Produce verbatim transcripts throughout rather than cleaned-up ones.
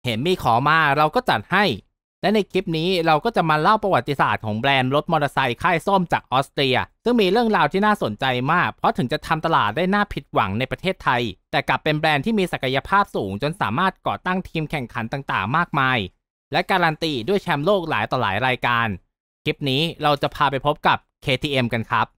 เห็นมีขอมาเราก็จัดให้และในคลิปนี้เราก็จะมาเล่าประวัติศาสตร์ของแบรนด์รถมอเตอร์ไซค์ค่ายส้มจากออสเตรียซึ่งมีเรื่องราวที่น่าสนใจมากเพราะถึงจะทำตลาดได้น่าผิดหวังในประเทศไทยแต่กลับเป็นแบรนด์ที่มีศักยภาพสูงจนสามารถก่อตั้งทีมแข่งขันต่างๆมากมายและการันตีด้วยแชมป์โลกหลายต่อหลายรายการคลิปนี้เราจะพาไปพบกับ เค ที เอ็ม กันครับ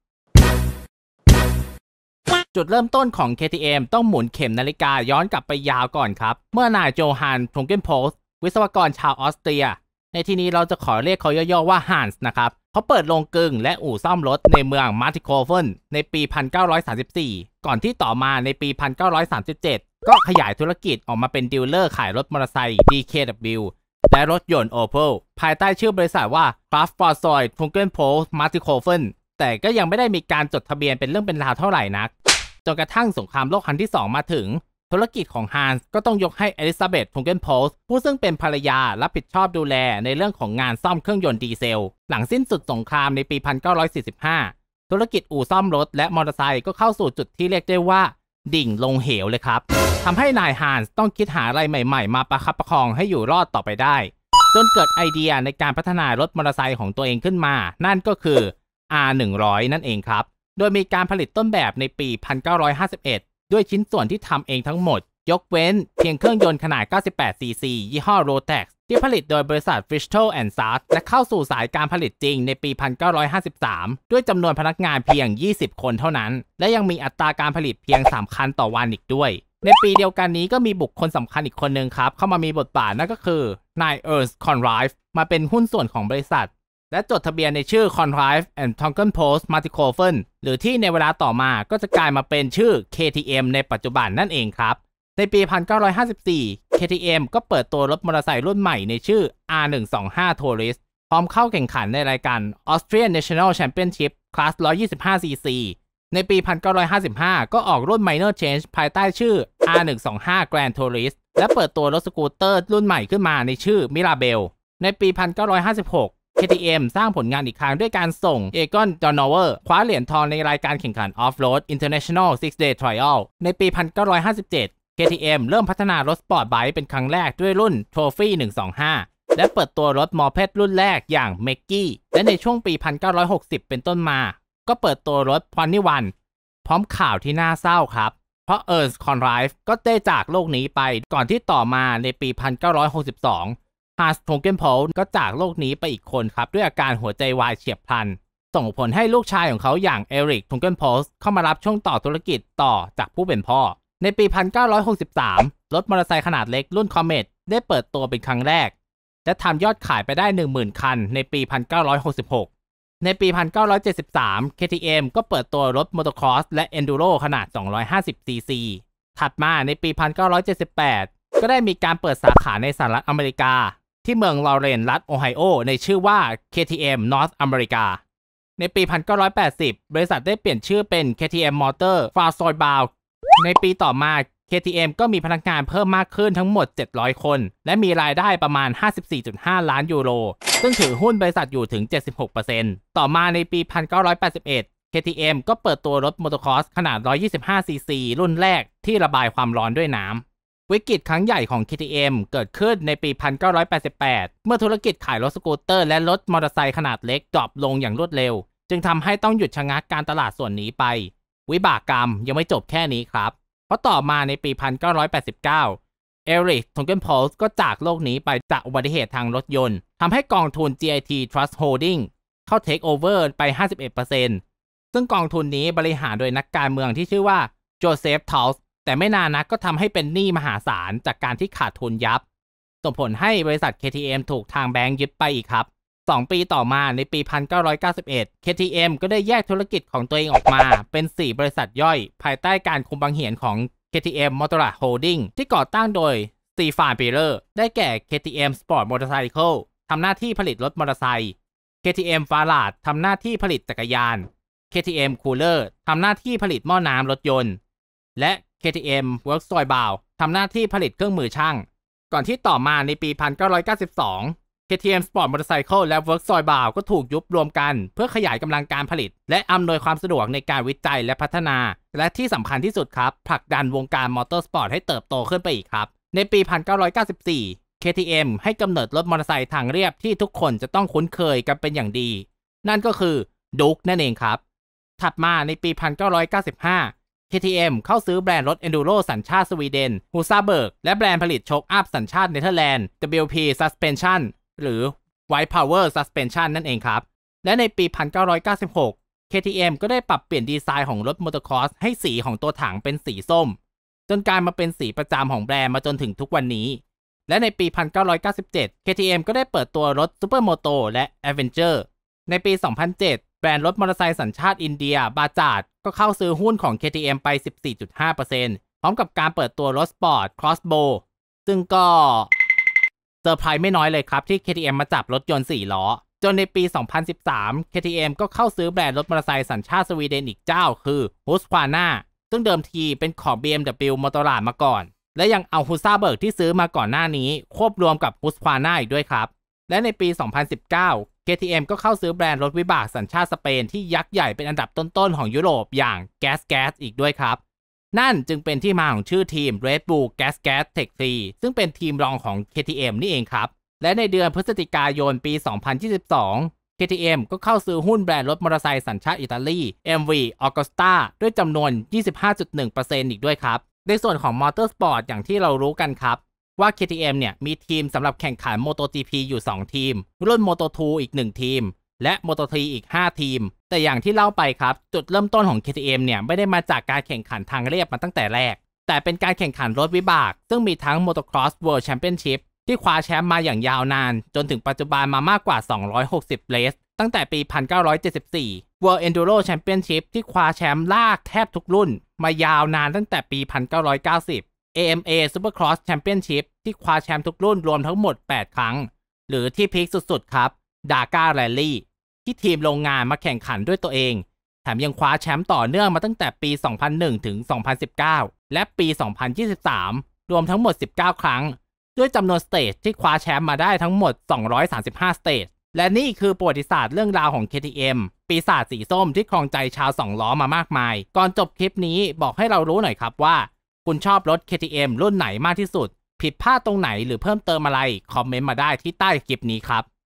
จุดเริ่มต้นของ เค ที เอ็ม ต้องหมุนเข็มนาฬิกาย้อนกลับไปยาวก่อนครับเมื่อนายโจฮัน ทรุงเกนโพสวิศวกรชาวออสเตรียในที่นี้เราจะขอเรียกเขาย่อๆว่าฮันส์นะครับเขาเปิดโรงกลึงและอู่ซ่อมรถในเมืองมาร์ติโคเฟนในปี หนึ่งพันเก้าร้อยสามสิบสี่ ก่อนที่ต่อมาในปี หนึ่งพันเก้าร้อยสามสิบเจ็ด ก็ขยายธุรกิจออกมาเป็นดีลเลอร์ขายรถมอเตอร์ไซค์ ดี เค ดับเบิลยู และรถยนต์ Opel ภายใต้ชื่อบริษัทว่า Kraftfahrzeug Trunkenpost Martichofen แต่ก็ยังไม่ได้มีการจดทะเบียนเป็นเรื่องเป็นราวเท่าไหร่นักจนกระทั่งสงครามโลกครั้งที่สองมาถึงธุรกิจของฮันส์ก็ต้องยกให้เอลิซาเบธ ทรุงเกนโพสผู้ซึ่งเป็นภรรยารับผิดชอบดูแลในเรื่องของงานซ่อมเครื่องยนต์ดีเซลหลังสิ้นสุดสงครามในปี หนึ่งพันเก้าร้อยสี่สิบห้า ธุรกิจอู่ซ่อมรถและมอเตอร์ไซค์ก็เข้าสู่จุดที่เรียกได้ว่าดิ่งลงเหวเลยครับทำให้นายฮันส์ต้องคิดหาอะไรใหม่ๆมาประคับประคองให้อยู่รอดต่อไปได้จนเกิดไอเดียในการพัฒนารถมอเตอร์ไซค์ของตัวเองขึ้นมานั่นก็คือ อาร์ หนึ่งร้อย นั่นเองครับโดยมีการผลิตต้นแบบในปี หนึ่งพันเก้าร้อยห้าสิบเอ็ด ด้วยชิ้นส่วนที่ทำเองทั้งหมดยกเว้นเพียงเครื่องยนต์ขนาด เก้าสิบแปด ซี ซี ยี่ห้อ Rotax ที่ผลิตโดยบริษัท Bristol แอนด์ Sons และเข้าสู่สายการผลิตจริงในปี หนึ่งพันเก้าร้อยห้าสิบสาม ด้วยจำนวนพนักงานเพียง ยี่สิบ คนเท่านั้นและยังมีอัตราการผลิตเพียง สาม คันต่อวันอีกด้วยในปีเดียวกันนี้ก็มีบุคคลสำคัญอีกคนนึงครับเข้ามามีบทบาทนั่นก็คือนายเอิร์นสต์ คอนไรฟ์มาเป็นหุ้นส่วนของบริษัทและจดทะเบียนในชื่อ Conrive and Trunkenpost Martichofen หรือที่ในเวลาต่อมาก็จะกลายมาเป็นชื่อ เค ที เอ็ม ในปัจจุบันนั่นเองครับในปี หนึ่งพันเก้าร้อยห้าสิบสี่ เค ที เอ็ม ก็เปิดตัวรถมอเตอร์ไซค์รุ่นใหม่ในชื่อ อาร์ หนึ่งสองห้า Tourist พร้อมเข้าแข่งขันในรายการ Austrian National Championship Class หนึ่งร้อยยี่สิบห้า ซี ซี ในปี หนึ่งพันเก้าร้อยห้าสิบห้า ก็ออกรุ่น Minor Change ภายใต้ชื่อ อาร์ หนึ่งสองห้า Grand Tourist และเปิดตัวรถสกูตเตอร์รุ่นใหม่ขึ้นมาในชื่อ Mirabelle ในปี หนึ่งพันเก้าร้อยห้าสิบหกเค ที เอ็ม สร้างผลงานอีกครั้งด้วยการส่งเอกอน ดอนนเวอร์คว้าเหรียญทองในรายการแข่งขัน Off-Road International Six Day Trial ในปี หนึ่งพันเก้าร้อยห้าสิบเจ็ด เค ที เอ็ม เริ่มพัฒนารถสปอร์ตไบค์เป็นครั้งแรกด้วยรุ่น Trophy หนึ่งสองห้า และเปิดตัวรถมอเพดรุ่นแรกอย่าง Mekki และในช่วงปี หนึ่งพันเก้าร้อยหกสิบ เป็นต้นมาก็เปิดตัวรถ พอนนี่วัน พร้อมข่าวที่น่าเศร้าครับเพราะเอิร์นส์ คอนไรฟ์ก็ได้จากโลกนี้ไปก่อนที่ต่อมาในปี หนึ่งพันเก้าร้อยหกสิบสองฮันส์ ทรุงเกนโพสก็จากโลกนี้ไปอีกคนครับด้วยอาการหัวใจวายเฉียบพลันส่งผลให้ลูกชายของเขาอย่างเอริก ทรุงเกนโพสเข้ามารับช่วงต่อธุรกิจต่อจากผู้เป็นพ่อในปี หนึ่งพันเก้าร้อยหกสิบสาม รถมอเตอร์ไซค์ขนาดเล็กรุ่น Comet ได้เปิดตัวเป็นครั้งแรกและทำยอดขายไปได้ หนึ่งหมื่น คันในปี หนึ่งพันเก้าร้อยหกสิบหก ในปี หนึ่งพันเก้าร้อยเจ็ดสิบสาม เค ที เอ็ม ก็เปิดตัวรถมอเตอร์ครอสและ Enduro ขนาด สองร้อยห้าสิบ ซี ซี ถัดมาในปี หนึ่งพันเก้าร้อยเจ็ดสิบแปด ก็ได้มีการเปิดสาขาในสหรัฐอเมริกาที่เมืองลอเรนรัฐโอไฮโอในชื่อว่า เค ที เอ็ม North America ในปี หนึ่งพันเก้าร้อยแปดสิบ บริษัทได้เปลี่ยนชื่อเป็น เค ที เอ็ม Motor Fahrzeugbau ในปีต่อมา เค ที เอ็ม ก็มีพนักงานเพิ่มมากขึ้นทั้งหมดเจ็ดร้อยคนและมีรายได้ประมาณ ห้าสิบสี่จุดห้า ล้านยูโรซึ่งถือหุ้นบริษัทอยู่ถึง เจ็ดสิบหกเปอร์เซ็นต์ ต่อมาในปี หนึ่งพันเก้าร้อยแปดสิบเอ็ด เค ที เอ็ม ก็เปิดตัวรถมอเตอร์ครอสขนาด หนึ่งร้อยยี่สิบห้า ซี ซี รุ่นแรกที่ระบายความร้อนด้วยน้ำวิกฤตครั้งใหญ่ของ เค ที เอ็ม เกิดขึ้นในปี หนึ่งพันเก้าร้อยแปดสิบแปด เมื่อธุรกิจขายรถสกูตเตอร์และรถมอเตอร์ไซค์ขนาดเล็กดรอปลงอย่างรวดเร็วจึงทำให้ต้องหยุดชะงักการตลาดส่วนนี้ไปวิบากกรรมยังไม่จบแค่นี้ครับเพราะต่อมาในปี หนึ่งพันเก้าร้อยแปดสิบเก้า เอริก ทรุงเกนโพสก็จากโลกนี้ไปจากอุบัติเหตุทางรถยนต์ทำให้กองทุน จี ไอ ที Trust Holding เข้าเทคโอเวอร์ไป ห้าสิบเอ็ดเปอร์เซ็นต์ ซึ่งกองทุนนี้บริหารโดยนักการเมืองที่ชื่อว่าโจเซฟ ทอลส์แต่ไม่นานนักก็ทำให้เป็นหนี้มหาศาลจากการที่ขาดทุนยับส่งผลให้บริษัท เค ที เอ็ม ถูกทางแบงก์ยึดไปอีกครับสองปีต่อมาในปี หนึ่งพันเก้าร้อยเก้าสิบเอ็ด เค ที เอ็ม ก็ได้แยกธุรกิจของตัวเองออกมาเป็นสี่บริษัทย่อยภายใต้การคุมบังเหียนของ เค ที เอ็ม Motorrad Holding ที่ก่อตั้งโดยสตีฟาน ปิเลอร์ได้แก่ เค ที เอ็ม Sport Motorcycle ทำหน้าที่ผลิตรถมอเตอร์ไซค์ เค ที เอ็ม Fahrrad ทำหน้าที่ผลิตจักรยาน เค ที เอ็ม Cooler ทำหน้าที่ผลิตหม้อน้ำรถยนต์และ เค ที เอ็ม Werkzeugbau ทำหน้าที่ผลิตเครื่องมือช่างก่อนที่ต่อมาในปี หนึ่งพันเก้าร้อยเก้าสิบสอง เค ที เอ็ม Sport Motorcycle และ Werkzeugbau ก็ถูกยุบรวมกันเพื่อขยายกำลังการผลิตและอำนวยความสะดวกในการวิจัยและพัฒนาและที่สำคัญที่สุดครับผลักดันวงการมอเตอร์สปอร์ตให้เติบโตขึ้นไปอีกครับในปี หนึ่งพันเก้าร้อยเก้าสิบสี่เค ที เอ็ม ให้กำเนิดรถมอเตอร์ไซค์ทางเรียบที่ทุกคนจะต้องคุ้นเคยกันเป็นอย่างดี นั่นก็คือดุ๊กนั่นเองครับถัดมาในปี หนึ่งพันเก้าร้อยเก้าสิบห้า เค ที เอ็ม เข้าซื้อแบรนด์รถ Enduro สัญชาติสวีเดน Husaberg และแบรนด์ผลิตโชคอัพสัญชาติเนเธอร์แลนด์ ดับเบิลยู พี Suspension หรือ White Power Suspension นั่นเองครับและในปี หนึ่งพันเก้าร้อยเก้าสิบหก เค ที เอ็ม ก็ได้ปรับเปลี่ยนดีไซน์ของรถมอเตอร์คอร์สให้สีของตัวถังเป็นสีส้มจนกลายมาเป็นสีประจำของแบรนด์มาจนถึงทุกวันนี้และในปี หนึ่งพันเก้าร้อยเก้าสิบเจ็ด เค ที เอ็ม ก็ได้เปิดตัวรถ Supermoto และ Avenger ในปี สองพันเจ็ด แบรนด์รถมอเตอร์ไซค์สัญชาติอินเดีย Bajaj ก็เข้าซื้อหุ้นของ เค ที เอ็ม ไป สิบสี่จุดห้าเปอร์เซ็นต์ พร้อมกับการเปิดตัวรถสปอร์ต Crossbow ซึ่งก็เซอร์ไพรส์ไม่น้อยเลยครับที่ เค ที เอ็ม มาจับรถยนต์สี่ล้อจนในปี สองพันสิบสาม เค ที เอ็ม ก็เข้าซื้อแบรนด์รถมอเตอร์ไซค์สัญชาติสวีเดนอีกเจ้าคือ Husqvarna ซึ่งเดิมทีเป็นของ บี เอ็ม ดับเบิลยู Motorrad มาก่อนและยังเอา Husaberg ที่ซื้อมาก่อนหน้านี้ควบรวมกับ Husqvarna อีกด้วยครับและในปี สองพันสิบเก้า เค ที เอ็ม ก็เข้าซื้อแบรนด์รถวิบากสัญชาติสเปนที่ยักษ์ใหญ่เป็นอันดับต้นๆของยุโรปอย่าง Gas Gas อีกด้วยครับนั่นจึงเป็นที่มาของชื่อทีม Red Bull Gas Gas Tech ทรี ซึ่งเป็นทีมรองของ เค ที เอ็ม นี่เองครับและในเดือนพฤศจิกายนปี สองพันยี่สิบสอง เค ที เอ็ม ก็เข้าซื้อหุ้นแบรนด์รถมอเตอร์ไซค์สัญชาติอิตาลี เอ็ม วี Agusta ด้วยจำนวน ยี่สิบห้าจุดหนึ่งเปอร์เซ็นต์ อีกด้วยครับในส่วนของมอเตอร์สปอร์ตอย่างที่เรารู้กันครับว่า เค ที เอ็ม เนี่ยมีทีมสำหรับแข่งขัน MotoGP อยู่สองทีมรุ่น โมโต ทู อีกหนึ่งทีมและ โมโต ทรี อีกห้าทีมแต่อย่างที่เล่าไปครับจุดเริ่มต้นของ เค ที เอ็ม เนี่ยไม่ได้มาจากการแข่งขันทางเรียบมาตั้งแต่แรกแต่เป็นการแข่งขันรถวิบากซึ่งมีทั้ง Motocross World Championship ที่คว้าแชมป์มาอย่างยาวนานจนถึงปัจจุบันมามากกว่าสองร้อยหกสิบเรสตั้งแต่ปี หนึ่งพันเก้าร้อยเจ็ดสิบสี่ World Enduro Championship ที่คว้าแชมป์ลากแทบทุกรุ่นมายาวนานตั้งแต่ปี หนึ่งพันเก้าร้อยเก้าสิบ เอ เอ็ม เอ Supercross Championship ที่คว้าแชมป์ทุกรุ่นรวมทั้งหมดแปดครั้งหรือที่พีคสุดๆครับ Dakar Rally ที่ทีมโรงงานมาแข่งขันด้วยตัวเองแถมยังคว้าแชมป์ต่อเนื่องมาตั้งแต่ปี สองพันหนึ่ง ถึง สองพันสิบเก้า และปี สองพันยี่สิบสาม รวมทั้งหมดสิบเก้าครั้งด้วยจำนวนสเตจที่คว้าแชมป์มาได้ทั้งหมดสองร้อยสามสิบห้าสเตจและนี่คือประวัติศาสตร์เรื่องราวของ เค ที เอ็ม ปีศาจสีส้มที่ครองใจชาวสองล้อมามากมายก่อนจบคลิปนี้บอกให้เรารู้หน่อยครับว่าคุณชอบรถ เค ที เอ็ม รุ่นไหนมากที่สุดผิดพลาดตรงไหนหรือเพิ่มเติมอะไรคอมเมนต์มาได้ที่ใต้คลิปนี้ครับ